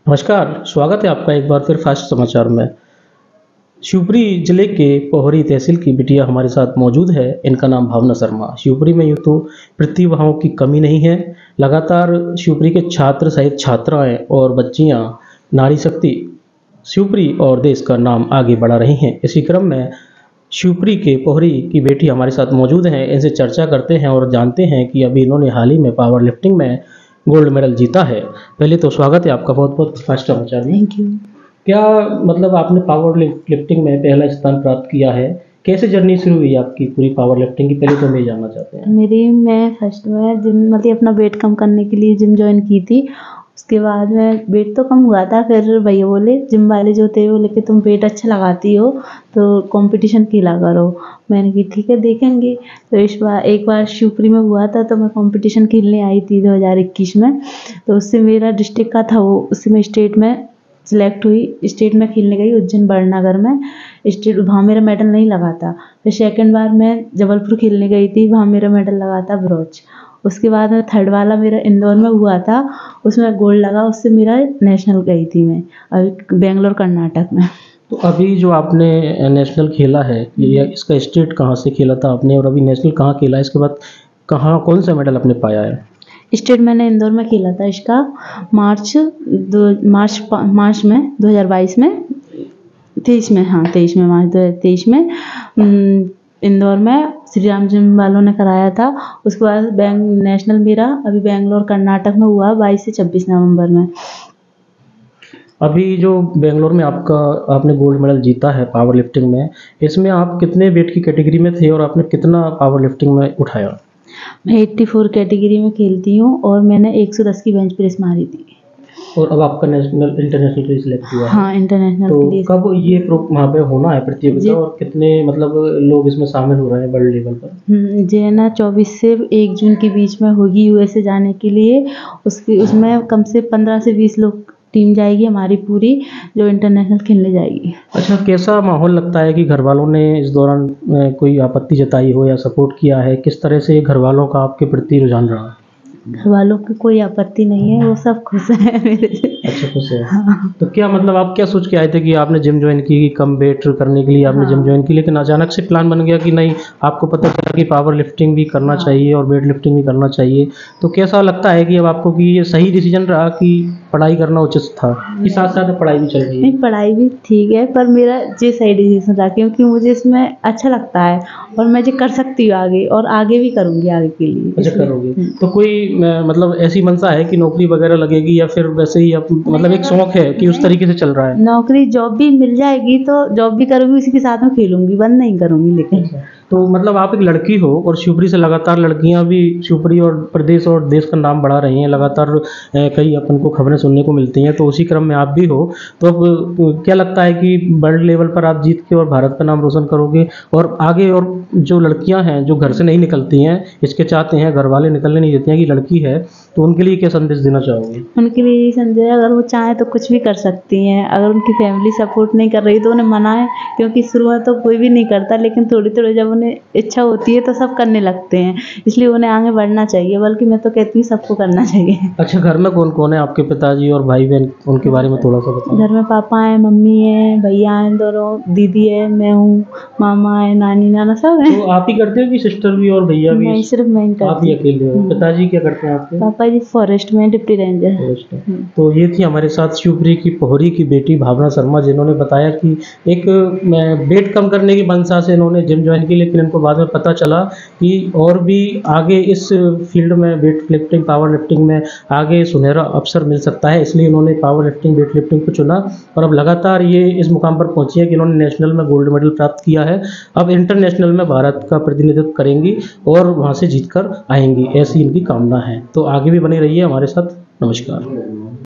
नमस्कार, स्वागत है आपका एक बार फिर फास्ट समाचार में। शिवपुरी जिले के पोहरी तहसील की बिटिया हमारे साथ मौजूद है। इनका नाम भावना शर्मा। शिवपुरी में यूँ तो प्रतिभाओं की कमी नहीं है। लगातार शिवपुरी के छात्र सहित छात्राएं और बच्चियां नारी शक्ति शिवपुरी और देश का नाम आगे बढ़ा रही हैं। इसी क्रम में शिवपुरी के पोहरी की बेटी हमारे साथ मौजूद हैं। इनसे चर्चा करते हैं और जानते हैं कि अभी इन्होंने हाल ही में पावर लिफ्टिंग में गोल्ड मेडल जीता है। पहले तो स्वागत है आपका बहुत बहुत फास्ट समाचार में। Thank you. क्या मतलब आपने पावर लिफ्टिंग में पहला स्थान प्राप्त किया है? कैसे जर्नी शुरू हुई आपकी पूरी पावर लिफ्टिंग की? पहले तो मैं जानना चाहते हैं। मैं फर्स्ट में जिम मतलब अपना वेट कम करने के लिए जिम ज्वाइन की थी। उसके बाद में वेट तो कम हुआ था, फिर भैया बोले जिम वाले जो थे वो लेके तुम वेट अच्छा लगाती हो तो कंपटीशन खेला करो। मैंने कहा ठीक है देखेंगे। तो एक बार शिवपुरी में हुआ था तो मैं कंपटीशन खेलने आई थी 2021 में। तो उससे मेरा डिस्ट्रिक्ट का था वो, उससे मैं स्टेट में सिलेक्ट हुई। स्टेट में खेलने गई उज्जैन बड़नगर में। स्टेट वहाँ मेरा मेडल नहीं लगा था। फिर सेकंड बार मैं जबलपुर खेलने गई थी, वहाँ मेरा मेडल लगा था ब्रॉन्ज। उसके बाद में थर्ड वाला मेरा इंदौर में हुआ था, उसमें गोल्ड लगा। उससे मेरा नेशनल गई थी मैं अभी बेंगलोर कर्नाटक में। तो अभी जो आपने नेशनल खेला है, ये इसका स्टेट कहाँ से खेला था आपने और अभी नेशनल कहाँ खेला है? इसके बाद कहाँ कौन सा मेडल आपने पाया है? स्टेट मैंने इंदौर में खेला था। इसका मार्च में 2022 में 23 में, हाँ 23 में, मार्च 2023 में इंदौर में श्री राम जिम वालों ने कराया था। उसके बाद नेशनल मेरा अभी बेंगलोर कर्नाटक में हुआ 22 से 26 नवंबर में। अभी जो बेंगलोर में आपने गोल्ड मेडल जीता है पावर लिफ्टिंग में, इसमें आप कितने वेट की कैटेगरी में थे और आपने कितना पावर लिफ्टिंग में उठाया? मैं 84 कैटेगरी में खेलती हूँ और मैंने 110 की बेंच प्रेस मारी थी। और अब आपका नेशनल इंटरनेशनल के लिए सिलेक्ट हुआ है? हाँ, इंटरनेशनल तो के लिए। कब ये वहाँ पे होना है प्रतियोगिता और कितने मतलब लोग इसमें शामिल हो रहे हैं वर्ल्ड लेवल पर? जे ना 24 से 1 जून के बीच में होगी यूएसए जाने के लिए। उसमें कम से 15 से 20 लोग टीम जाएगी हमारी पूरी, जो इंटरनेशनल खेलने जाएगी। अच्छा, कैसा माहौल लगता है कि घर वालों ने इस दौरान कोई आपत्ति जताई हो या सपोर्ट किया है? किस तरह से घर वालों का आपके प्रति रुझान रहा है? घर वालों की कोई आपत्ति नहीं है, वो सब खुश हैं मेरे से। अच्छा, खुश है। हाँ। तो क्या मतलब आप क्या सोच के आए थे कि आपने जिम ज्वाइन की, कम वेट करने के लिए आपने जिम ज्वाइन की, लेकिन अचानक से प्लान बन गया कि नहीं, आपको पता चला कि पावर लिफ्टिंग भी करना चाहिए और वेट लिफ्टिंग भी करना चाहिए। तो कैसा लगता है कि अब आपको कि ये सही डिसीजन रहा कि पढ़ाई करना उचित था कि साथ साथ पढ़ाई भी चल रही है? नहीं, पढ़ाई भी ठीक है, पर मेरा ये सही डिसीजन था क्योंकि मुझे इसमें अच्छा लगता है और मैं ये कर सकती हूँ आगे, और आगे भी करूँगी आगे के लिए। अच्छा, करोगे तो कोई मतलब ऐसी मंशा है कि नौकरी वगैरह लगेगी या फिर वैसे ही आप मतलब एक शौक है कि उस तरीके से चल रहा है? नौकरी जॉब भी मिल जाएगी तो जॉब भी करूँगी, उसी के साथ में खेलूंगी, बंद नहीं करूँगी। लेकिन तो मतलब आप एक लड़की हो और शिवपुरी से लगातार लड़कियां भी शिवपुरी और प्रदेश और देश का नाम बढ़ा रही हैं। लगातार कई अपन को खबरें सुनने को मिलती हैं, तो उसी क्रम में आप भी हो। तो अब क्या लगता है कि वर्ल्ड लेवल पर आप जीत के और भारत का नाम रोशन करोगे और आगे? और जो लड़कियां हैं जो घर से नहीं निकलती हैं, हिचकिचाते हैं, घर वाले निकलने नहीं देते हैं कि लड़की है, तो उनके लिए क्या संदेश देना चाहोगे? उनके लिए यही संदेश, अगर वो चाहें तो कुछ भी कर सकती हैं। अगर उनकी फैमिली सपोर्ट नहीं कर रही तो उन्हें मनाएं, क्योंकि शुरू में तो कोई भी नहीं करता, लेकिन थोड़ी थोड़ी जब उन्हें इच्छा होती है तो सब करने लगते हैं। इसलिए उन्हें आगे बढ़ना चाहिए, बल्कि मैं तो कहती हूँ सबको करना चाहिए। अच्छा, घर में कौन कौन है आपके? पिताजी और भाई बहन, उनके बारे में थोड़ा सा बताओ। घर में पापा हैं, मम्मी है, भैया हैं दोनों, दीदी है, मैं हूँ, मामा है, नानी नाना सब है। तो आप ही करते हो कि सिस्टर भी और भैया भी? नहीं, सिर्फ मैं ही आप करती ही अकेले हो? पिताजी क्या करते हैं आपके? पापा जी फॉरेस्ट में डिप्टी रेंजर। तो ये थी हमारे साथ शिवपुरी की पोहरी की बेटी भावना शर्मा, जिन्होंने बताया कि एक वेट कम करने की मंशा से इन्होंने जिम ज्वाइन की, लेकिन इनको बाद में पता चला कि और भी आगे इस फील्ड में वेट लिफ्टिंग पावर लिफ्टिंग में आगे सुनहरा अवसर मिल सकता है। इसलिए उन्होंने पावर लिफ्टिंग वेट लिफ्टिंग को चुना और अब लगातार ये इस मुकाम पर पहुंची है कि इन्होंने नेशनल में गोल्ड मेडल प्राप्त किया है। अब इंटरनेशनल में भारत का प्रतिनिधित्व करेंगी और वहाँ से जीत कर आएंगी, ऐसी इनकी कामना है। तो आगे भी बनी रहिए हमारे साथ। नमस्कार।